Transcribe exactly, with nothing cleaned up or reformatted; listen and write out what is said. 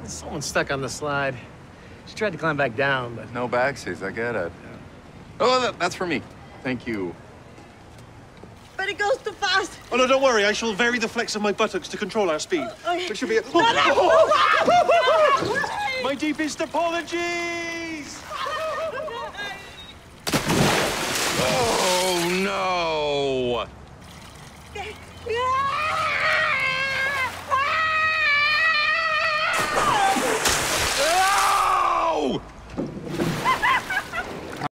Someone's stuck on the slide. She tried to climb back down, but... No backseats, I get it. Yeah. Oh, that, that's for me. Thank you. But it goes too fast. Oh, no, don't worry. I shall vary the flex of my buttocks to control our speed. Oh, okay. It should be a... No, no. My deepest apologies! Oh, no!